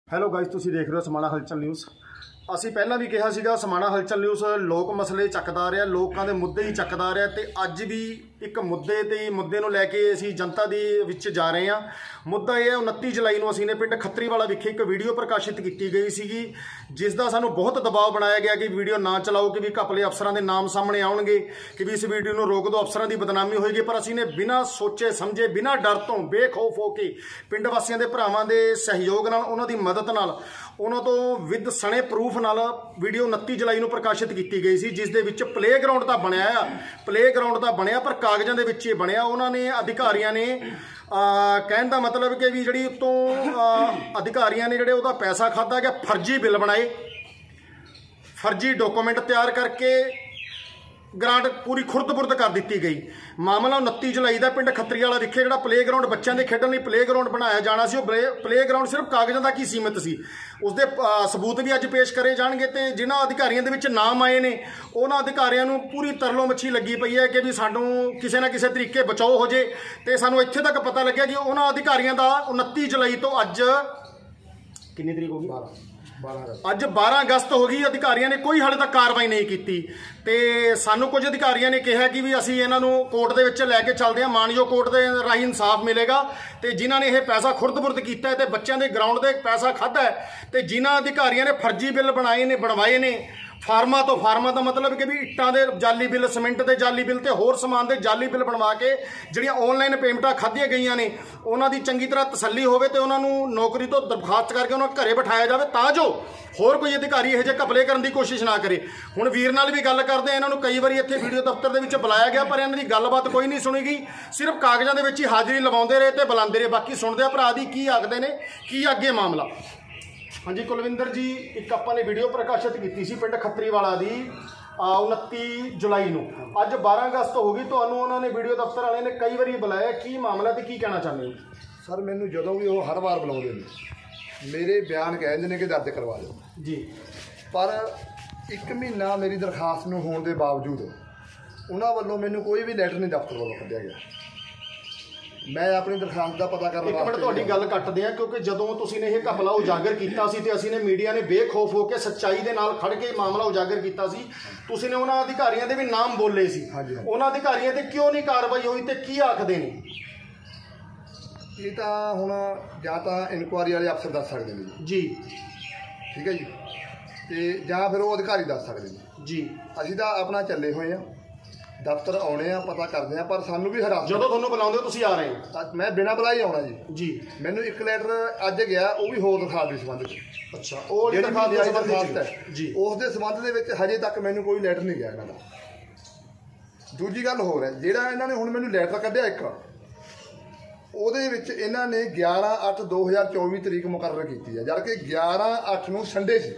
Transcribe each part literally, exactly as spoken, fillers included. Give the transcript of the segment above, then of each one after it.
Hello guys, ਤੁਸੀਂ ਦੇਖ ਰਹੇ ਹੋ ਸਮਾਣਾ ਹਲਚਲ ਨਿਊਜ਼। ਅਸੀਂ ਪਹਿਲਾਂ ਵੀ ਕਿਹਾ ਸੀਗਾ ਸਮਾਣਾ ਹਲਚਲ ਨਿਊਜ਼ ਲੋਕ ਮਸਲੇ ਚੱਕਦਾ ਰਿਹਾ, ਲੋਕਾਂ ਦੇ ਮੁੱਦੇ ਹੀ ਚੱਕਦਾ ਰਿਹਾ ਤੇ ਅੱਜ ਵੀ ਇੱਕ ਮੁੱਦੇ ਤੇ ਮੁੱਦੇ ਨੂੰ ਲੈ ਕੇ ਅਸੀਂ ਜਨਤਾ ਦੇ ਵਿੱਚ ਜਾ ਰਹੇ ਹਾਂ। ਮੁੱਦਾ ਇਹ ਹੈ, ਉਨੱਤੀ ਜੁਲਾਈ ਨੂੰ ਅਸੀਂ ਨੇ ਪਿੰਡ ਖੱਤਰੀਵਾਲਾ ਵਿਖੇ ਇੱਕ ਵੀਡੀਓ ਪ੍ਰਕਾਸ਼ਿਤ ਕੀਤੀ ਗਈ ਸੀਗੀ, ਜਿਸ ਦਾ ਸਾਨੂੰ ਬਹੁਤ ਦਬਾਅ ਬਣਾਇਆ ਗਿਆ ਕਿ ਵੀਡੀਓ ਨਾ ਚਲਾਓ, ਕਿ ਵੀ ਘਪਲੇ ਅਫਸਰਾਂ ਦੇ ਨਾਮ ਸਾਹਮਣੇ ਆਉਣਗੇ, ਕਿ ਵੀ ਇਸ ਵੀਡੀਓ ਨੂੰ ਰੋਕ ਦਿਓ, ਅਫਸਰਾਂ ਦੀ ਬਦਨਾਮੀ ਹੋਏਗੀ। ਪਰ ਅਸੀਂ ਨੇ ਬਿਨਾਂ ਸੋਚੇ ਸਮਝੇ, ਬਿਨਾਂ ਡਰ ਤੋਂ ਬੇਖੌਫ ਹੋ ਕੇ ਪਿੰਡ ਵਾਸੀਆਂ ਦੇ ਭਰਾਵਾਂ ਦੇ ਸਹਿਯੋਗ ਨਾਲ, ਉਹਨਾਂ ਦੀ ਮਦਦ ਨਾਲ, ਉਹਨਾਂ ਤੋਂ ਵਿਦ ਸਣੇ ਪ੍ਰੂਫ ਨਾਲ ਵੀਡੀਓ ਉਨੱਤੀ ਜੁਲਾਈ ਨੂੰ ਪ੍ਰਕਾਸ਼ਿਤ ਕੀਤੀ ਗਈ ਸੀ, ਜਿਸ ਦੇ ਵਿੱਚ ਪਲੇਗਰਾਊਂਡ ਦਾ ਬਣਿਆ ਆ ਪਲੇਗਰਾਊਂਡ ਦਾ ਬਣਿਆ ਪਰ ਕਾਗਜ਼ਾਂ ਦੇ ਵਿੱਚ ਇਹ ਬਣਿਆ। ਉਹਨਾਂ ਨੇ ਅਧਿਕਾਰੀਆਂ ਨੇ ਕਹਿਣ ਦਾ ਮਤਲਬ ਕਿ ਵੀ ਜਿਹੜੀ ਉਤੋਂ ਅਧਿਕਾਰੀਆਂ ਨੇ ਜਿਹੜੇ ਉਹਦਾ ਪੈਸਾ ਖਾਧਾ ਗਿਆ, ਫਰਜ਼ੀ ਬਿੱਲ ਬਣਾਏ, ਫਰਜ਼ੀ ਡਾਕੂਮੈਂਟ ਤਿਆਰ ਕਰਕੇ ਗ੍ਰਾਂਟ ਪੂਰੀ ਖੁਰਦ-ਬੁਰਦ ਕਰ ਦਿੱਤੀ ਗਈ। ਮਾਮਲਾ ਉਨੱਤੀ ਜੁਲਾਈ ਦਾ ਪਿੰਡ ਖੱਤਰੀਵਾਲਾ ਵਿਖੇ ਜਿਹੜਾ ਪਲੇਗਰਾਊਂਡ ਬੱਚਿਆਂ ਦੇ ਖੇਡਣ ਲਈ ਪਲੇਗਰਾਊਂਡ ਬਣਾਇਆ ਜਾਣਾ ਸੀ, ਉਹ ਪਲੇਗਰਾਊਂਡ ਸਿਰਫ ਕਾਗਜ਼ਾਂ ਤੱਕ ਹੀ ਸੀਮਿਤ ਸੀ। ਉਸਦੇ ਸਬੂਤ ਵੀ ਅੱਜ ਪੇਸ਼ ਕਰੇ ਜਾਣਗੇ ਤੇ ਜਿਨ੍ਹਾਂ ਅਧਿਕਾਰੀਆਂ ਦੇ ਵਿੱਚ ਨਾਮ ਆਏ ਨੇ, ਉਹਨਾਂ ਅਧਿਕਾਰੀਆਂ ਨੂੰ ਪੂਰੀ ਤਰਲੋ ਮੱਛੀ ਲੱਗੀ ਪਈ ਹੈ ਕਿ ਵੀ ਸਾਨੂੰ ਕਿਸੇ ਨਾ ਕਿਸੇ ਤਰੀਕੇ ਬਚਾਓ ਹੋ ਜੇ। ਤੇ ਸਾਨੂੰ ਇੱਥੇ ਤੱਕ ਪਤਾ ਲੱਗਿਆ ਕਿ ਉਹਨਾਂ ਅਧਿਕਾਰੀਆਂ ਦਾ ਉਨੱਤੀ ਜੁਲਾਈ ਤੋਂ ਅੱਜ ਕਿੰਨੀ ਤਰੀਕ ਹੋ ਗਈ, ਅੱਜ ਬਾਰਾਂ ਅਗਸਤ ਹੋ ਗਈ, ਅਧਿਕਾਰੀਆਂ ਨੇ ਕੋਈ ਹਾਲੇ ਤੱਕ ਕਾਰਵਾਈ ਨਹੀਂ ਕੀਤੀ। ਤੇ ਸਾਨੂੰ ਕੁਝ ਅਧਿਕਾਰੀਆਂ ਨੇ ਕਿਹਾ ਕਿ ਵੀ ਅਸੀਂ ਇਹਨਾਂ ਨੂੰ ਕੋਰਟ ਦੇ ਵਿੱਚ ਲੈ ਕੇ ਚੱਲਦੇ ਹਾਂ, ਮਾਨਯੋਗ ਕੋਰਟ ਦੇ ਰਾਹੀਂ ਇਨਸਾਫ ਮਿਲੇਗਾ। ਤੇ ਜਿਨ੍ਹਾਂ ਨੇ ਇਹ ਪੈਸਾ ਖੁਰਦ-ਬੁਰਦ ਕੀਤਾ ਹੈ ਤੇ ਬੱਚਿਆਂ ਦੇ ਗਰਾਊਂਡ ਦੇ ਪੈਸਾ ਖਾਧਾ ਹੈ, ਤੇ ਜਿਨ੍ਹਾਂ ਅਧਿਕਾਰੀਆਂ ਨੇ ਫਰਜ਼ੀ ਬਿੱਲ ਬਣਾਏ ਨੇ ਬਣਵਾਏ ਨੇ, ਫਾਰਮਾਂ ਤੋਂ ਫਾਰਮਾਂ ਦਾ ਮਤਲਬ ਕਿ ਵੀ ਇੱਟਾਂ ਦੇ ਜਾਲੀ ਬਿੱਲ, ਸੀਮੈਂਟ ਦੇ ਜਾਲੀ ਬਿੱਲ ਤੇ ਹੋਰ ਸਮਾਨ ਦੇ ਜਾਲੀ ਬਿੱਲ ਬਣਵਾ ਕੇ ਜਿਹੜੀਆਂ ਆਨਲਾਈਨ ਪੇਮੈਂਟਾਂ ਖਾਧੀਆਂ ਗਈਆਂ ਨੇ, ਉਹਨਾਂ ਦੀ ਚੰਗੀ ਤਰ੍ਹਾਂ ਤਸੱਲੀ ਹੋਵੇ ਤੇ ਉਹਨਾਂ ਨੂੰ ਨੌਕਰੀ ਤੋਂ ਦਰਖਾਸਤ ਕਰਕੇ ਉਹਨਾਂ ਨੂੰ ਘਰੇ ਬਿਠਾਇਆ ਜਾਵੇ, ਤਾਂ ਜੋ ਹੋਰ ਕੋਈ ਅਧਿਕਾਰੀ ਇਹੋ ਜਿਹੇ ਘਪਲੇ ਕਰਨ ਦੀ ਕੋਸ਼ਿਸ਼ ਨਾ ਕਰੇ। ਹੁਣ ਵੀਰ ਨਾਲ ਵੀ ਗੱਲ ਕਰਦੇ, ਇਹਨਾਂ ਨੂੰ ਕਈ ਵਾਰੀ ਇੱਥੇ ਵੀਡੀਓ ਦਫ਼ਤਰ ਦੇ ਵਿੱਚ ਬੁਲਾਇਆ ਗਿਆ, ਪਰ ਇਹਨਾਂ ਦੀ ਗੱਲਬਾਤ ਕੋਈ ਨਹੀਂ ਸੁਣੀ ਗਈ, ਸਿਰਫ ਕਾਗਜ਼ਾਂ ਦੇ ਵਿੱਚ ਹੀ ਹਾਜ਼ਰੀ ਲਵਾਉਂਦੇ ਰਹੇ ਤੇ ਬੁਲਾਉਂਦੇ ਰਹੇ। ਬਾਕੀ ਸੁਣਦੇ ਆ ਭਰਾ ਦੀ ਕੀ ਆਖਦੇ ਨੇ, ਕੀ ਅੱਗੇ ਮਾਮਲਾ। ਹਾਂਜੀ ਕੁਲਵਿੰਦਰ ਜੀ, ਇੱਕ ਆਪਾਂ ਨੇ ਵੀਡੀਓ ਪ੍ਰਕਾਸ਼ਿਤ ਕੀਤੀ ਸੀ ਪਿੰਡ ਖੱਤਰੀਵਾਲਾ ਦੀ ਉਨੱਤੀ ਜੁਲਾਈ ਨੂੰ, ਅੱਜ ਬਾਰਾਂ ਅਗਸਤ ਹੋ ਗਈ, ਤੁਹਾਨੂੰ ਉਹਨਾਂ ਨੇ ਵੀਡੀਓ ਦਫ਼ਤਰ ਵਾਲਿਆਂ ਨੇ ਕਈ ਵਾਰੀ ਬੁਲਾਇਆ, ਕੀ ਮਾਮਲਾ ਤੇ ਕੀ ਕਹਿਣਾ ਚਾਹੁੰਦੇ ਹੋ? ਸਰ, ਮੈਨੂੰ ਜਦੋਂ ਵੀ ਉਹ ਹਰ ਵਾਰ ਬੁਲਾਉਂਦੇ ਨੇ, ਮੇਰੇ ਬਿਆਨ ਕਹਿੰਦੇ ਨੇ ਕਿ ਦਰਜ ਕਰਵਾ ਦਿਓ ਜੀ, ਪਰ ਇੱਕ ਮਹੀਨਾ ਮੇਰੀ ਦਰਖਾਸਤ ਨੂੰ ਹੋਣ ਦੇ ਬਾਵਜੂਦ ਉਹਨਾਂ ਵੱਲੋਂ ਮੈਨੂੰ ਕੋਈ ਵੀ ਲੈਟਰ ਨਹੀਂ ਦਫ਼ਤਰ ਵੱਲੋਂ ਕੱਢਿਆ ਗਿਆ। ਮੈਂ ਆਪਣੀ ਦਰਖਾਸਤ ਦਾ ਪਤਾ ਕਰਨ ਵਾਸਤੇ ਇੱਕ ਮਿੰਟ ਤੁਹਾਡੀ ਗੱਲ ਕੱਟਦੇ ਆ, ਕਿਉਂਕਿ ਜਦੋਂ ਤੁਸੀਂ ਨੇ ਇਹ ਘਪਲਾ ਉਜਾਗਰ ਕੀਤਾ ਸੀ ਤੇ ਅਸੀਂ ਨੇ ਮੀਡੀਆ ਨੇ ਬੇਖੌਫ ਹੋ ਕੇ ਸੱਚਾਈ ਦੇ ਨਾਲ ਖੜ ਕੇ ਮਾਮਲਾ ਉਜਾਗਰ ਕੀਤਾ ਸੀ, ਤੁਸੀਂ ਨੇ ਉਹਨਾਂ ਅਧਿਕਾਰੀਆਂ ਦੇ ਵੀ ਨਾਮ ਬੋਲੇ ਸੀ, ਉਹਨਾਂ ਅਧਿਕਾਰੀਆਂ ਤੇ ਕਿਉਂ ਨਹੀਂ ਕਾਰਵਾਈ ਹੋਈ ਤੇ ਕੀ ਆਖਦੇ ਨੇ? ਇਹ ਤਾਂ ਹੁਣ ਜਾਂ ਤਾਂ ਇਨਕੁਆਰੀ ਵਾਲੇ ਅਫਸਰ ਦੱਸ ਸਕਦੇ ਨੇ ਜੀ, ਠੀਕ ਹੈ ਜੀ, ਤੇ ਜਾਂ ਫਿਰ ਉਹ ਅਧਿਕਾਰੀ ਦੱਸ ਸਕਦੇ ਨੇ ਜੀ। ਅਸੀਂ ਤਾਂ ਆਪਣਾ ਚੱਲੇ ਹੋਏ ਆ, ਦਫ਼ਤਰ ਆਉਣੇ ਆ, ਪਤਾ ਕਰਦੇ ਆ, ਪਰ ਸਾਨੂੰ ਵੀ ਹਰਾਸ ਜਦੋਂ ਤੁਹਾਨੂੰ ਬੁਲਾਉਂਦੇ ਹੋ ਤੁਸੀਂ ਆ ਰਹੇ ਹੋ? ਮੈਂ ਬਿਨਾਂ ਬੁਲਾਈ ਆਉਣਾ ਜੀ। ਜੀ, ਮੈਨੂੰ ਇੱਕ ਲੈਟਰ ਅੱਜ ਗਿਆ, ਉਹ ਵੀ ਹੋਰ ਦਰਖਾਸਤ ਦੇ ਸੰਬੰਧ ਵਿੱਚ। ਅੱਛਾ, ਉਹ ਜਿਹੜੀ ਦਰਖਾਸਤ ਹੈ ਜੀ, ਉਸ ਦੇ ਸੰਬੰਧ ਦੇ ਵਿੱਚ ਹਜੇ ਤੱਕ ਮੈਨੂੰ ਕੋਈ ਲੈਟਰ ਨਹੀਂ ਗਿਆ ਇਹਨਾਂ ਦਾ। ਦੂਜੀ ਗੱਲ ਹੋਰ ਹੈ, ਜਿਹੜਾ ਇਹਨਾਂ ਨੇ ਹੁਣ ਮੈਨੂੰ ਲੈਟਰ ਕੱਢਿਆ ਇੱਕ, ਉਹਦੇ ਵਿੱਚ ਇਹਨਾਂ ਨੇ ਗਿਆਰਾਂ ਅੱਠ ਦੋ ਹਜ਼ਾਰ ਚੌਵੀ ਤਰੀਕ ਮੁਕਰਰ ਕੀਤੀ ਹੈ, ਜਦ ਕਿ ਗਿਆਰਾਂ ਅੱਠ ਨੂੰ ਸੰਡੇ ਸੀ।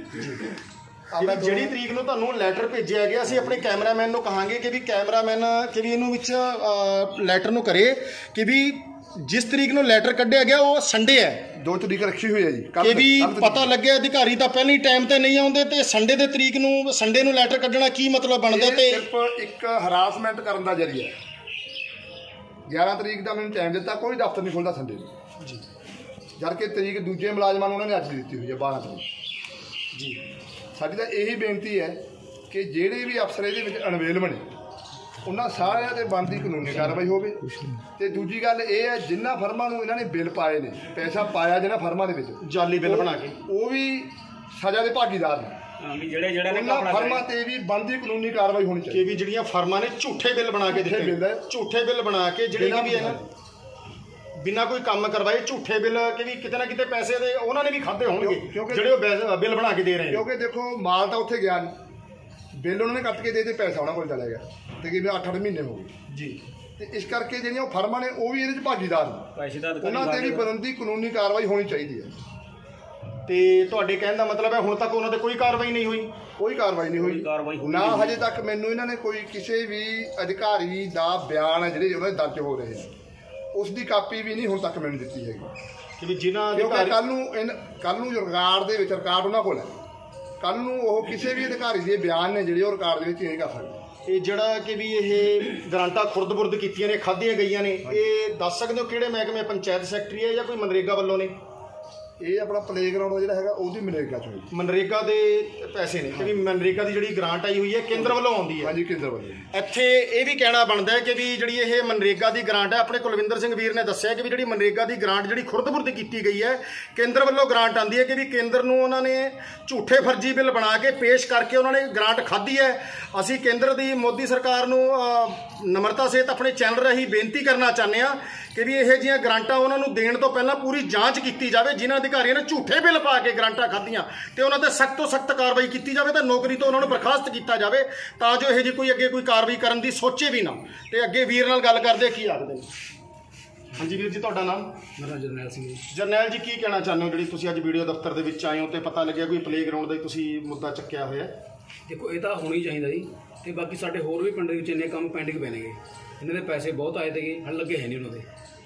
ਜਿਹੜੀ ਤਰੀਕ ਨੂੰ ਤੁਹਾਨੂੰ ਲੈਟਰ ਭੇਜਿਆ ਗਿਆ, ਅਸੀਂ ਆਪਣੇ ਕੈਮਰਾਮੈਨ ਨੂੰ ਕਹਾਂਗੇ ਕਿ ਵੀ ਕੈਮਰਾਮੈਨ ਕਿ ਵੀ ਇਹਨੂੰ ਵਿੱਚ ਲੈਟਰ ਨੂੰ ਕਰੇ ਕਿ ਵੀ ਜਿਸ ਤਰੀਕ ਨੂੰ ਲੈਟਰ ਕੱਢਿਆ ਗਿਆ ਉਹ ਸੰਡੇ ਹੈ, ਦੋ ਤਰੀਕ ਰੱਖੀ ਹੋਈ ਹੈ ਜੀ, ਕਿ ਵੀ ਪਤਾ ਲੱਗਿਆ ਅਧਿਕਾਰੀ ਤਾਂ ਪਹਿਲਾਂ ਹੀ ਟਾਈਮ ਤੇ ਨਹੀਂ ਆਉਂਦੇ ਤੇ ਸੰਡੇ ਦੇ ਤਰੀਕ ਨੂੰ ਸੰਡੇ ਨੂੰ ਲੈਟਰ ਕੱਢਣਾ ਕੀ ਮਤਲਬ ਬਣਦਾ? ਤੇ ਸਿਰਫ ਇੱਕ ਹਰਾਸਮੈਂਟ ਕਰਨ ਦਾ ਜ਼ਰੀਆ। ਗਿਆਰਾਂ ਤਰੀਕ ਦਾ ਮੈਨੂੰ ਟਾਈਮ ਦਿੱਤਾ, ਕੋਈ ਦਫ਼ਤਰ ਨਹੀਂ ਖੁੱਲ੍ਹਦਾ ਸੰਡੇ ਨੂੰ ਜੀ, ਜਦ ਕਿ ਤਰੀਕ ਦੂਜੇ ਮੁਲਾਜ਼ਮਾਂ ਨੂੰ ਉਹਨਾਂ ਨੇ ਅੱਜ ਦਿੱਤੀ ਹੋਈ ਹੈ, ਬਾਰਾਂ ਤਰੀਕ ਜੀ। ਸਾਡੀ ਤਾਂ ਇਹੀ ਬੇਨਤੀ ਹੈ ਕਿ ਜਿਹੜੇ ਵੀ ਅਫਸਰ ਇਹਦੇ ਵਿੱਚ ਅਣਵੇਲਮ ਨੇ, ਉਹਨਾਂ ਸਾਰਿਆਂ 'ਤੇ ਬਣਦੀ ਕਾਨੂੰਨੀ ਕਾਰਵਾਈ ਹੋਵੇ। ਤੇ ਦੂਜੀ ਗੱਲ ਇਹ ਹੈ, ਜਿਨ੍ਹਾਂ ਫਰਮਾਂ ਨੂੰ ਇਹਨਾਂ ਨੇ ਬਿੱਲ ਪਾਏ ਨੇ, ਪੈਸਾ ਪਾਇਆ ਜਿਹਨਾਂ ਫਰਮਾਂ ਦੇ ਵਿੱਚ ਜਾਲੀ ਬਿੱਲ ਬਣਾ ਕੇ, ਉਹ ਵੀ ਸਜ਼ਾ ਦੇ ਭਾਗੀਦਾਰ ਨੇ। ਜਿਹੜੇ ਜਿਹੜੇ ਉਹਨਾਂ ਫਰਮਾਂ ਤੇ ਵੀ ਬਣਦੀ ਕਾਨੂੰਨੀ ਕਾਰਵਾਈ ਹੋਣੀ ਚਾਹੀਦੀ। ਕਿ ਵੀ ਜਿਹੜੀਆਂ ਫਰਮਾਂ ਨੇ ਝੂਠੇ ਬਿੱਲ ਬਣਾ ਕੇ ਦਿੱਤੇ, ਝੂਠੇ ਬਿੱਲ ਬਣਾ ਕੇ ਜਿਹੜੇ ਵੀ ਇਹਨਾਂ ਬਿਨਾਂ ਕੋਈ ਕੰਮ ਕਰਵਾਏ ਝੂਠੇ ਬਿੱਲ, ਕਿ ਵੀ ਕਿਤੇ ਨਾ ਕਿਤੇ ਪੈਸੇ ਦੇ ਉਹਨਾਂ ਨੇ ਵੀ ਖਾਧੇ ਹੋਣਗੇ ਜਿਹੜੇ ਉਹ ਬਿੱਲ ਬਣਾ ਕੇ ਦੇ ਰਹੇ ਨੇ। ਕਿਉਂਕਿ ਦੇਖੋ, ਮਾਲ ਤਾਂ ਉੱਥੇ ਗਿਆ ਨਹੀਂ, ਬਿੱਲ ਉਹਨਾਂ ਨੇ ਕੱਟ ਕੇ ਦੇ ਦੇ, ਪੈਸਾ ਉਹਨਾਂ ਕੋਲ ਚਲਾ ਗਿਆ, ਤੇ ਕਿ ਅੱਠ ਅੱਠ ਮਹੀਨੇ ਹੋ ਗਏ ਜੀ। ਤੇ ਇਸ ਕਰਕੇ ਜਿਹੜੀਆਂ ਉਹ ਫਰਮਾਂ ਨੇ ਉਹ ਵੀ ਇਹਦੇ 'ਚ ਭਾਗੀਦਾਰ ਨੇ, ਉਹਨਾਂ ਤੇ ਵੀ ਬਣਦੀ ਕਾਨੂੰਨੀ ਕਾਰਵਾਈ ਹੋਣੀ ਚਾਹੀਦੀ ਹੈ। ਤੇ ਤੁਹਾਡੇ ਕਹਿਣ ਦਾ ਮਤਲਬ ਹੈ ਹੁਣ ਤੱਕ ਉਹਨਾਂ ਤੇ ਕੋਈ ਕਾਰਵਾਈ ਨਹੀਂ ਹੋਈ? ਕੋਈ ਕਾਰਵਾਈ ਨਹੀਂ ਹੋਈ ਨਾ, ਹਜੇ ਤੱਕ ਮੈਨੂੰ ਇਹਨਾਂ ਨੇ ਕੋਈ ਕਿਸੇ ਵੀ ਅਧਿਕਾਰੀ ਦਾ ਬਿਆਨ ਹੈ ਜਿਹੜੇ ਉਹਨਾਂ ਦੇ ਦਰਜ ਹੋ ਰਹੇ ਆ, ਉਸ ਦੀ ਕਾਪੀ ਵੀ ਨਹੀਂ ਹੁਣ ਤੱਕ ਮੈਨੂੰ ਦਿੱਤੀ ਹੈਗੀ। ਕਿ ਜਿਨ੍ਹਾਂ ਕਿਉਂਕਿ ਕੱਲ੍ਹ ਨੂੰ ਕੱਲ੍ਹ ਨੂੰ ਰਿਕਾਰਡ ਦੇ ਵਿੱਚ ਰਿਕਾਰਡ ਉਹਨਾਂ ਕੋਲ ਹੈ, ਕੱਲ੍ਹ ਨੂੰ ਉਹ ਕਿਸੇ ਵੀ ਅਧਿਕਾਰੀ ਦੇ ਬਿਆਨ ਨੇ ਜਿਹੜੇ ਉਹ ਰਿਕਾਰਡ ਦੇ ਵਿੱਚ ਚੇਂਜ ਕਰ ਸਕਦੇ। ਇਹ ਜਿਹੜਾ ਕਿ ਵੀ ਇਹ ਗਰਾਂਟਾਂ ਖੁਰਦ-ਬੁਰਦ ਕੀਤੀਆਂ ਨੇ, ਖਾਧੀਆਂ ਗਈਆਂ ਨੇ, ਇਹ ਦੱਸ ਸਕਦੇ ਹੋ ਕਿਹੜੇ ਮਹਿਕਮੇ, ਪੰਚਾਇਤ ਸੈਕਟਰੀ ਹੈ ਜਾਂ ਕੋਈ ਮਨਰੇਗਾ ਵੱਲੋਂ ਨੇ? ਇਹ ਆਪਣਾ ਪਲੇਗਰਾਊਂਡ ਜਿਹੜਾ ਹੈਗਾ ਉਹਦੀ ਮਨਰੇਗਾ ਚੋਂ ਜੀ। ਮਨਰੇਗਾ ਦੇ ਪੈਸੇ ਨੇ ਕਿ ਵੀ ਮਨਰੇਗਾ ਦੀ ਜਿਹੜੀ ਗ੍ਰਾਂਟ ਆਈ ਹੋਈ ਹੈ ਕੇਂਦਰ ਵੱਲੋਂ ਆਉਂਦੀ ਹੈ। ਹਾਂਜੀ ਕੇਂਦਰ ਵੱਲੋਂ। ਇੱਥੇ ਇਹ ਵੀ ਕਹਿਣਾ ਬਣਦਾ ਹੈ ਕਿ ਵੀ ਜਿਹੜੀ ਇਹ ਮਨਰੇਗਾ ਦੀ ਗ੍ਰਾਂਟ ਹੈ, ਆਪਣੇ ਕੁਲਵਿੰਦਰ ਸਿੰਘ ਵੀਰ ਨੇ ਦੱਸਿਆ ਕਿ ਵੀ ਜਿਹੜੀ ਮਨਰੇਗਾ ਦੀ ਗ੍ਰਾਂਟ ਜਿਹੜੀ ਖੁਰਦ-ਬੁਰਦ ਕੀਤੀ ਗਈ ਹੈ, ਕੇਂਦਰ ਵੱਲੋਂ ਗ੍ਰਾਂਟ ਆਉਂਦੀ ਹੈ ਕਿ ਵੀ ਕੇਂਦਰ ਨੂੰ ਉਹਨਾਂ ਨੇ ਝੂਠੇ ਫਰਜ਼ੀ ਬਿੱਲ ਬਣਾ ਕੇ ਪੇਸ਼ ਕਰਕੇ ਉਹਨਾਂ ਨੇ ਗ੍ਰਾਂਟ ਖਾਧੀ ਹੈ। ਅਸੀਂ ਕੇਂਦਰ ਦੀ ਮੋਦੀ ਸਰਕਾਰ ਨੂੰ ਨਮਰਤਾ ਸਹਿਤ ਆਪਣੇ ਚੈਨਲ ਰਾਹੀਂ ਬੇਨਤੀ ਕਰਨਾ ਚਾਹੁੰਦੇ ਹਾਂ ਕਿ ਵੀ ਇਹੋ ਜਿਹੀਆਂ ਗ੍ਰਾਂਟਾਂ ਉਹਨਾਂ ਨੂੰ ਦੇਣ ਤੋਂ ਪਹਿਲਾਂ ਪੂਰੀ ਜਾਂਚ ਕੀਤੀ ਜਾਵੇ। ਜਿਨ੍ਹਾਂ ਅਧਿਕਾਰੀਆਂ ਨੇ ਝੂਠੇ ਬਿੱਲ ਪਾ ਕੇ ਗ੍ਰਾਂਟਾਂ ਖਾਧੀਆਂ ਤੇ ਉਹਨਾਂ ਤੇ ਸਖਤ ਤੋਂ ਸਖਤ ਕਾਰਵਾਈ ਕੀਤੀ ਜਾਵੇ ਤੇ ਨੌਕਰੀ ਤੋਂ ਉਹਨਾਂ ਨੂੰ ਬਰਖਾਸਤ ਕੀਤਾ ਜਾਵੇ, ਤਾਂ ਜੋ ਇਹੋ ਜਿਹੀ ਕੋਈ ਅੱਗੇ ਕੋਈ ਕਾਰਵਾਈ ਕਰਨ ਦੀ ਸੋਚੇ ਵੀ ਨਾ। ਤੇ ਅੱਗੇ ਵੀਰ ਨਾਲ ਗੱਲ ਕਰਦੇ ਕੀ ਆਖਦੇ ਨੇ। ਹਾਂਜੀ ਵੀਰ ਜੀ, ਤੁਹਾਡਾ ਨਾਮ? ਮੇਰਾ ਜਰਨੈਲ ਸਿੰਘ ਜੀ। ਜਰਨੈਲ ਜੀ, ਕੀ ਕਹਿਣਾ ਚਾਹੁੰਦੇ ਹੋ ਜਿਹੜੀ ਤੁਸੀਂ ਅੱਜ ਵੀਡੀਓ ਦਫ਼ਤਰ ਦੇ ਵਿੱਚ ਆਏ ਹੋ ਤੇ ਪਤਾ ਲੱਗਿਆ ਕੋਈ ਪਲੇਗਰਾਊਂਡ ਦਾ ਤੁਸੀਂ ਮੁੱਦਾ ਚੱਕਿਆ ਹੋਇਆ? ਦੇਖੋ, ਇਹ ਤਾਂ ਹੋਣੀ ਚਾਹੀਦਾ ਜੀ। ਤੇ ਬਾਕੀ ਸਾਡੇ ਹੋਰ ਵੀ ਪਿੰਡ ਵਿੱਚ ਇੰਨੇ ਕੰਮ ਪੈਂਡਿੰਗ ਪਏ ਨੇਗੇ। ਇਹਨਾਂ ਦੇ ਪੈਸੇ ਬਹੁਤ ਆਏ ਤੇਗੇ, ਹਲ ਲੱਗੇ ਹੈ ਨਹੀਂ ਉਹਨਾਂ ਦੇ।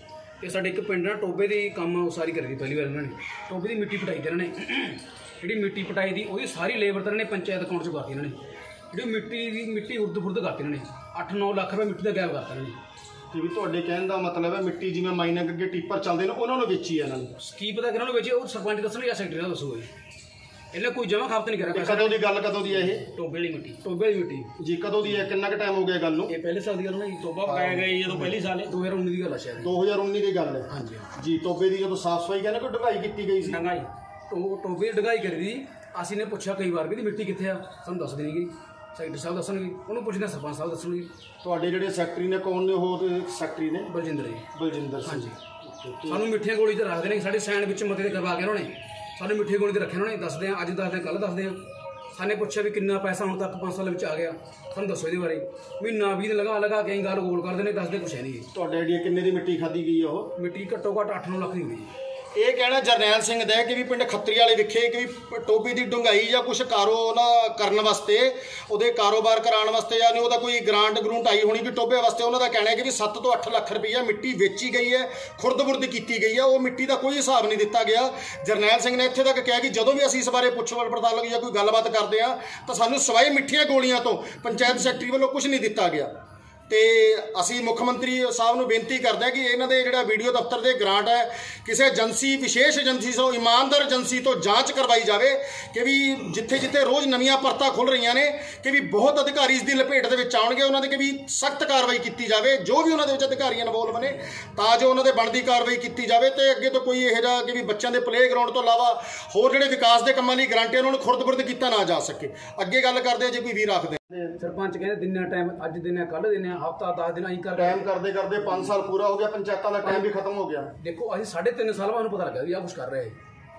ਤੇ ਸਾਡੇ ਇੱਕ ਪਿੰਡ ਨਾਲ ਟੋਬੇ ਦੀ ਕੰਮ ਉਸਾਰੀ ਕਰੀ ਪਹਿਲੀ ਵਾਰ ਇਹਨਾਂ ਨੇ। ਟੋਬੇ ਦੀ ਮਿੱਟੀ ਪਟਾਈ ਤੇ ਇਹਨਾਂ ਨੇ, ਜਿਹੜੀ ਮਿੱਟੀ ਪਟਾਈ ਦੀ ਉਹਦੀ ਸਾਰੀ ਲੇਬਰ ਤਾਂ ਇਹਨਾਂ ਨੇ ਪੰਚਾਇਤ ਅਕਾਊਂਟ 'ਚ ਕਰਤੀ। ਇਹਨਾਂ ਨੇ ਜਿਹੜੀ ਮਿੱਟੀ ਦੀ ਮਿੱਟੀ ਉਰਦ ਫੁਰਦ ਕਰਤੀ ਇਹਨਾਂ ਨੇ। ਅੱਠ ਨੌ ਲੱਖ ਰੁਪਏ ਮਿੱਟੀ ਦਾ ਗਾਇਬ ਕਰਤਾ ਇਹਨਾਂ ਨੇ। ਤੇ ਵੀ ਤੁਹਾਡੇ ਕਹਿਣ ਦਾ ਮਤਲਬ ਹੈ ਮਿੱਟੀ ਜਿਵੇਂ ਮਾਈਨਿੰਗ ਅੱਗੇ ਟਿੱਪਰ ਚੱਲਦੇ ਨੇ ਉਹਨਾਂ ਨੂੰ ਵੇਚੀ ਹੈ ਇਹਨਾਂ ਨੇ? ਕੀ ਪਤਾ ਕਿਹਨਾਂ ਨੂੰ ਵੇਚੀ, ਉਹ ਸਰਪੰਚ ਦੱਸਣਗੇ ਜਾਂ ਸੈਕਟਰੀ ਦਾ ਦੱਸੂਗਾ। ਇਹਨੇ ਕੋਈ ਜਮ੍ਹਾਂ ਖਾਪਤ ਨਹੀਂ ਕਰਿਆ। ਕਦੋਂ ਦੀ ਗੱਲ ਕਦੋਂ ਦੀ ਹੈ ਇਹ? ਟੋਬੇ ਵਾਲੀ ਮਿੱਟੀ। ਟੋਬੇ ਵਾਲੀ ਮਿੱਟੀ ਜੀ, ਕਦੋਂ ਦੀ ਹੈ? ਕਿੰਨਾ ਕੁ ਟਾਈਮ ਹੋ ਗਿਆ ਗੱਲ ਨੂੰ? ਇਹ ਪਹਿਲੇ ਸਾਲ ਦੀ ਗੱਲ ਨਾ ਜੀ। ਟੋਬਾ ਪਕਾਇਆ ਗਿਆ ਜੀ ਜਦੋਂ ਪਹਿਲੀ ਸਾਲ ਦੋ ਹਜ਼ਾਰ ਉੱਨੀ ਦੀ ਗੱਲ ਆ ਸ਼ਾਇਦ। ਦੋ ਹਜ਼ਾਰ ਉੱਨੀ ਦੀ ਗੱਲ ਹੈ। ਹਾਂਜੀ ਜੀ। ਟੋਬੇ ਦੀ ਜਦੋਂ ਸਾਫ਼ ਸਫਾਈ ਕਹਿੰਦੇ ਕੋਈ ਢਗਾਈ ਕੀਤੀ ਗਈ ਸੀ? ਡੰਗਾਈ ਟੋਬੇ ਦੀ ਢਗਾਈ ਕਰੀ ਦੀ। ਅਸੀਂ ਨੇ ਪੁੱਛਿਆ ਕਈ ਵਾਰ ਵੀ ਇਹਦੀ ਮਿੱਟੀ ਕਿੱਥੇ ਆ, ਸਾਨੂੰ ਦੱਸ ਦੇਣਗੇ। ਸੈਕਟਰੀ ਸਾਹਿਬ ਦੱਸਣਗੇ, ਉਹਨੂੰ ਪੁੱਛਦੇ ਸਰਪੰਚ ਸਾਹਿਬ ਦੱਸਣਗੇ। ਤੁਹਾਡੇ ਜਿਹੜੇ ਸੈਕਟਰੀ ਨੇ ਕੌਣ ਨੇ ਉਹ? ਤੇ ਸੈਕਟਰੀ ਨੇ ਬਲਜਿੰਦਰ ਜੀ। ਬਲਜਿੰਦਰ ਸਿੰਘ। ਹਾਂਜੀ। ਸਾਨੂੰ ਮਿੱਠੀਆਂ ਗੋਲੀ ਤੇ ਰੱਖਦੇ ਨੇ। ਸਾਡੇ ਸਾਈਨ ਵਿੱਚ ਮਤੇ ਤੇ ਕਰਵਾ ਕੇ ਉਹਨਾਂ ਨੇ ਸਾਨੂੰ ਮਿੱਠੀ ਗੋਲੀ ਤੇ ਰੱਖਿਆ। ਉਹਨਾਂ ਨੇ ਦੱਸਦੇ ਆ, ਅੱਜ ਦੱਸਦੇ, ਕੱਲ੍ਹ ਦੱਸਦੇ ਆ। ਸਾਨੇ ਪੁੱਛਿਆ ਵੀ ਕਿੰਨਾ ਪੈਸਾ ਹੁਣ ਤੱਕ ਪੰਜ ਸਾਲ ਵਿੱਚ ਆ ਗਿਆ, ਸਾਨੂੰ ਦੱਸੋ ਇਹਦੇ ਬਾਰੇ। ਮਹੀਨਾ ਵੀਹ ਦਿਨ ਲਗਾ ਲਗਾ ਕੇ ਗੱਲ ਗੋਲ ਕਰਦੇ ਨੇ, ਦੱਸਦੇ ਕੁਛ ਹੈ ਨਹੀਂ। ਤੁਹਾਡੇ ਆਈਡੀਆ ਕਿੰਨੇ ਦੀ ਮਿੱਟੀ ਖਾਧੀ ਗਈ ਆ ਉਹ? ਮਿੱਟੀ ਘੱਟੋ ਘੱਟ ਅੱਠ ਨੌ ਲੱਖ ਦੀ ਹੋਈ। ਇਹ ਕਹਿਣਾ ਜਰਨੈਲ ਸਿੰਘ ਦਾ ਕਿ ਵੀ ਪਿੰਡ ਖੱਤਰੀ ਵਾਲੇ ਵਿਖੇ ਕਿ ਵੀ ਟੋਬੀ ਦੀ ਡੂੰਘਾਈ ਜਾਂ ਕੁਛ ਕਾਰੋ ਉਹਨਾਂ ਕਰਨ ਵਾਸਤੇ, ਉਹਦੇ ਕਾਰੋਬਾਰ ਕਰਾਉਣ ਵਾਸਤੇ ਜਾਂ ਨਹੀਂ ਉਹਦਾ ਕੋਈ ਗ੍ਰਾਂਟ ਗਰੂੰਟ ਆਈ ਹੋਣੀ ਵੀ ਟੋਬੇ ਵਾਸਤੇ। ਉਹਨਾਂ ਦਾ ਕਹਿਣਾ ਹੈ ਕਿ ਵੀ ਸੱਤ ਤੋਂ ਅੱਠ ਲੱਖ ਰੁਪਈਆ ਮਿੱਟੀ ਵੇਚੀ ਗਈ ਹੈ, ਖੁਰਦ-ਬੁਰਦ ਕੀਤੀ ਗਈ ਹੈ। ਉਹ ਮਿੱਟੀ ਦਾ ਕੋਈ ਹਿਸਾਬ ਨਹੀਂ ਦਿੱਤਾ ਗਿਆ। ਜਰਨੈਲ ਸਿੰਘ ਨੇ ਇੱਥੇ ਤੱਕ ਕਿਹਾ ਕਿ ਜਦੋਂ ਵੀ ਅਸੀਂ ਇਸ ਬਾਰੇ ਪੁੱਛ ਪੜਤਾਲ ਜਾਂ ਕੋਈ ਗੱਲਬਾਤ ਕਰਦੇ ਹਾਂ ਤਾਂ ਸਾਨੂੰ ਸਿਵਾਏ ਮਿੱਠੀਆਂ ਗੋਲੀਆਂ ਤੋਂ ਪੰਚਾਇਤ ਸੈਕਟਰੀ ਵੱਲੋਂ ਕੁਝ ਨਹੀਂ ਦਿੱਤਾ ਗਿਆ। ਤੇ ਅਸੀਂ ਮੁੱਖ ਮੰਤਰੀ ਸਾਹਿਬ ਨੂੰ ਬੇਨਤੀ ਕਰਦੇ ਹਾਂ ਕਿ ਇਹਨਾਂ ਦੇ ਜਿਹੜਾ ਵੀਡੀਓ ਦਫ਼ਤਰ ਦੇ ਗ੍ਰਾਂਟ ਹੈ ਕਿਸੇ ਏਜੰਸੀ, ਵਿਸ਼ੇਸ਼ ਏਜੰਸੀ ਤੋਂ, ਇਮਾਨਦਾਰ ਏਜੰਸੀ ਤੋਂ ਜਾਂਚ ਕਰਵਾਈ ਜਾਵੇ ਕਿ ਵੀ ਜਿੱਥੇ ਜਿੱਥੇ ਰੋਜ਼ ਨਵੀਆਂ ਪਰਤਾਂ ਖੁੱਲ੍ਹ ਰਹੀਆਂ ਨੇ ਕਿ ਵੀ ਬਹੁਤ ਅਧਿਕਾਰੀ ਇਸ ਦੀ ਲਪੇਟ ਦੇ ਵਿੱਚ ਆਉਣਗੇ। ਉਹਨਾਂ ਦੇ ਕਿ ਵੀ ਸਖਤ ਕਾਰਵਾਈ ਕੀਤੀ ਜਾਵੇ, ਜੋ ਵੀ ਉਹਨਾਂ ਦੇ ਵਿੱਚ ਅਧਿਕਾਰੀ ਇਨਵੋਲਵ ਨੇ, ਤਾਂ ਜੋ ਉਹਨਾਂ ਦੇ ਬਣਦੀ ਕਾਰਵਾਈ ਕੀਤੀ ਜਾਵੇ ਤੇ ਅੱਗੇ ਤੋਂ ਕੋਈ ਇਹੋ ਜਿਹਾ ਕਿ ਵੀ ਬੱਚਿਆਂ ਦੇ ਪਲੇ ਗਰਾਊਂਡ ਤੋਂ ਇਲਾਵਾ ਹੋਰ ਜਿਹੜੇ ਵਿਕਾਸ ਦੇ ਕੰਮਾਂ ਲਈ ਗਰੰਟੀਆਂ ਉਹਨਾਂ ਨੂੰ ਖੁਰਦ-ਬੁਰਦ ਕੀਤਾ ਨਾ ਜਾ ਸਕੇ। ਅੱਗੇ ਗੱਲ ਕਰਦੇ ਆ ਜੇ ਕੋਈ ਵੀਰ ਆਖਦੇ ਸਰਪੰਚ ਕਹਿੰਦੇ ਦਿਨਾਂ ਟਾਈਮ, ਅੱਜ ਦਿਨਾਂ ਕੱਲ੍ਹ ਦਿਨਾਂ, ਹਫ਼ਤਾ ਦਸ ਦਿਨ ਆਈ ਕਰ ਟਾਈਮ ਕਰਦੇ ਕਰਦੇ ਪੰਜ ਸਾਲ ਪੂਰਾ ਹੋ ਗਿਆ, ਪੰਚਾਇਤਾਂ ਦਾ ਟਾਈਮ ਵੀ ਖਤਮ ਹੋ ਗਿਆ। ਦੇਖੋ ਅਸੀਂ ਸਾਢੇ ਤਿੰਨ ਸਾਲ ਬਾਅਦ ਨੂੰ ਪਤਾ ਲੱਗਾ ਵੀ ਆਹ ਕੁਛ ਕਰ ਰਹੇ।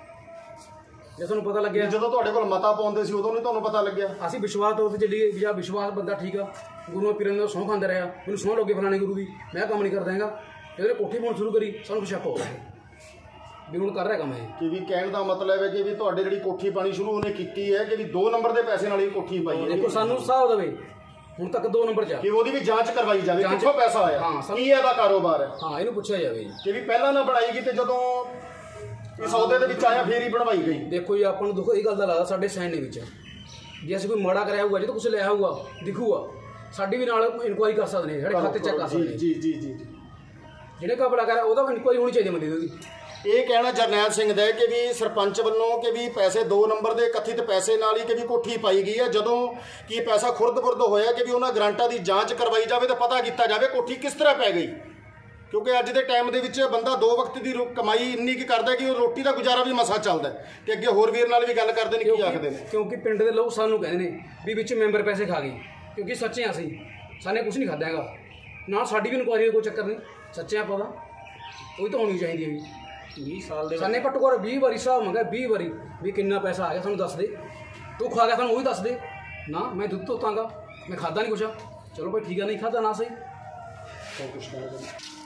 ਜੇ ਤੁਹਾਨੂੰ ਪਤਾ ਲੱਗਿਆ ਜਦੋਂ ਤੁਹਾਡੇ ਕੋਲ ਮਤਾ ਪਾਉਂਦੇ ਸੀ ਉਦੋਂ ਨਹੀਂ ਤੁਹਾਨੂੰ ਪਤਾ ਲੱਗਿਆ? ਅਸੀਂ ਵਿਸ਼ਵਾਸ ਤੌਰ ਤੇ ਚੱਲੀਏ ਵੀ ਆ ਵਿਸ਼ਵਾਸ ਬੰਦਾ ਠੀਕ ਆ, ਗੁਰੂ ਪੀਰਾਂ ਦਾ ਸਹੁੰ ਖਾਂਦਾ ਰਿਹਾ, ਮੈਨੂੰ ਸਹੁੰ ਲੱਗੇ ਫਲਾਣੇ ਗੁਰੂ ਦੀ, ਮੈਂ ਕੰਮ ਨਹੀਂ ਕਰਦਾ ਹੈਗਾ। ਜਦੋਂ ਕੋਠੀ ਪਾਉਣ ਸ਼ੁਰੂ ਕਰੀ ਸਾਨੂੰ ਸ਼ੱਕ ਹੋ ਗਿਆ ਵੀ ਹੁਣ ਕਰ ਰਿਹਾ ਕੰਮ ਇਹ। ਕਿ ਵੀ ਕਹਿਣ ਦਾ ਮਤਲਬ ਹੈ ਕਿ ਵੀ ਤੁਹਾਡੇ ਜਿਹੜੀ ਕੋਠੀ ਪਾਣੀ ਸ਼ੁਰੂ ਉਹਨੇ ਕੀਤੀ ਹੈ ਕਿ ਵੀ ਦੋ ਨੰਬਰ ਦੇ ਪੈਸੇ ਨਾਲ ਹੀ ਕੋਠੀ ਪਾਈ ਹੈ। ਦੇਖੋ ਸਾਨੂੰ ਹਿਸਾਬ ਦੇਵੇ ਹੁਣ ਤੱਕ ਦੋ ਨੰਬਰ 'ਚ ਕਿ ਉਹਦੀ ਵੀ ਜਾਂਚ ਕਰਵਾਈ ਜਾਵੇ ਕਿੱਥੋਂ ਪੈਸਾ ਆਇਆ, ਕੀ ਇਹਦਾ ਕਾਰੋਬਾਰ ਹੈ। ਹਾਂ, ਇਹਨੂੰ ਪੁੱਛਿਆ ਜਾਵੇ ਕਿ ਵੀ ਪਹਿਲਾਂ ਨਾ ਬਣਾਈ ਗਈ ਤੇ ਜਦੋਂ ਇਸ ਅਹੁਦੇ ਦੇ ਵਿੱਚ ਆਇਆ ਫੇਰ ਹੀ ਬਣਵਾਈ ਗਈ। ਦੇਖੋ ਜੀ, ਆਪਾਂ ਨੂੰ ਦੇਖੋ ਇਹ ਗੱਲ ਦਾ ਲੱਗਦਾ ਸਾਡੇ ਸਾਈਨ ਦੇ ਵਿੱਚ ਜੇ ਅਸੀਂ ਕੋਈ ਮਾੜਾ ਕਰਿਆ ਹੋਊਗਾ, ਜੇ ਤਾਂ ਕੁਛ ਲਿਆ ਹੋਊਗਾ ਦਿਖੂਗਾ, ਸਾਡੀ ਵੀ ਨਾਲ ਇਨਕੁਆਇਰੀ ਕਰ ਸਕਦੇ ਨੇ, ਸਾਡੇ ਖਾਤੇ ਚੈੱਕ ਕਰ ਸਕਦੇ ਨੇ। ਜੀ ਜੀ ਜੀ ਜਿਹੜੇ ਕਪੜਾ ਕਰਿਆ ਉਹਦਾ ਇਨਕੁਆਇਰੀ ਹੋਣੀ ਚਾਹੀਦੀ ਬੰਦੇ ਦੀ। ਇਹ ਕਹਿਣਾ ਜਰਨੈਲ ਸਿੰਘ ਦਾ ਕਿ ਵੀ ਸਰਪੰਚ ਵੱਲੋਂ ਕਿ ਵੀ ਪੈਸੇ ਦੋ ਨੰਬਰ ਦੇ ਕਥਿਤ ਪੈਸੇ ਨਾਲ ਹੀ ਕਿ ਵੀ ਕੋਠੀ ਪਾਈ ਗਈ ਹੈ। ਜਦੋਂ ਕੀ ਪੈਸਾ ਖੁਰਦ-ਬੁਰਦ ਹੋਇਆ ਕਿ ਵੀ ਉਹਨਾਂ ਗ੍ਰਾਂਟਾਂ ਦੀ ਜਾਂਚ ਕਰਵਾਈ ਜਾਵੇ ਤਾਂ ਪਤਾ ਕੀਤਾ ਜਾਵੇ ਕੋਠੀ ਕਿਸ ਤਰ੍ਹਾਂ ਪੈ ਗਈ। ਕਿਉਂਕਿ ਅੱਜ ਦੇ ਟਾਈਮ ਦੇ ਵਿੱਚ ਬੰਦਾ ਦੋ ਵਕਤ ਦੀ ਕਮਾਈ ਇੰਨੀ ਕੀ ਕਰਦਾ ਕਿ ਉਹ ਰੋਟੀ ਦਾ ਗੁਜ਼ਾਰਾ ਵੀ ਮਸਾ ਚੱਲਦਾ। ਤੇ ਅੱਗੇ ਹੋਰ ਵੀਰ ਨਾਲ ਵੀ ਗੱਲ ਕਰਦੇ ਨੇ, ਕੀ ਆਖਦੇ ਨੇ? ਕਿਉਂਕਿ ਪਿੰਡ ਦੇ ਲੋਕ ਸਾਨੂੰ ਕਹਿੰਦੇ ਨੇ ਵੀ ਵਿੱਚ ਮੈਂਬਰ ਪੈਸੇ ਖਾ ਗਏ, ਕਿਉਂਕਿ ਸੱਚੇ ਆ ਅਸੀਂ, ਸਾਨੇ ਕੁਝ ਨਹੀਂ ਖਾਧਾ ਹੈਗਾ ਨਾ, ਸਾਡੀ ਵੀ ਇਨਕੁਆਇਰੀ ਦਾ ਕੋਈ ਚੱਕਰ ਨਹੀਂ, ਸੱਚੇ ਆ ਪਤਾ ਉਹੀ ਤਾਂ ਹੋਣੀ ਚਾਹੀਦੀ ਹੈ। ਵੀ ਵੀਹ ਸਾਲ ਦੇ ਸਾਨੇ ਘੱਟੋ ਘੱਟ ਵੀਹ ਵਾਰੀ ਹਿਸਾਬ ਮੰਗਿਆ, ਵੀਹ ਵਾਰੀ ਵੀ ਕਿੰਨਾ ਪੈਸਾ ਆ ਗਿਆ ਸਾਨੂੰ ਦੱਸ ਦੇ, ਤੂੰ ਖਾ ਗਿਆ ਸਾਨੂੰ ਉਹ ਵੀ ਦੱਸ ਦੇ ਨਾ, ਮੈਂ ਦੁੱਧ ਧੋਤਾਂਗਾ, ਮੈਂ ਖਾਧਾ ਨਹੀਂ ਕੁਛ। ਚਲੋ ਭਾਈ ਠੀਕ ਆ, ਨਹੀਂ ਖਾਧਾ ਨਾ ਸਹੀ।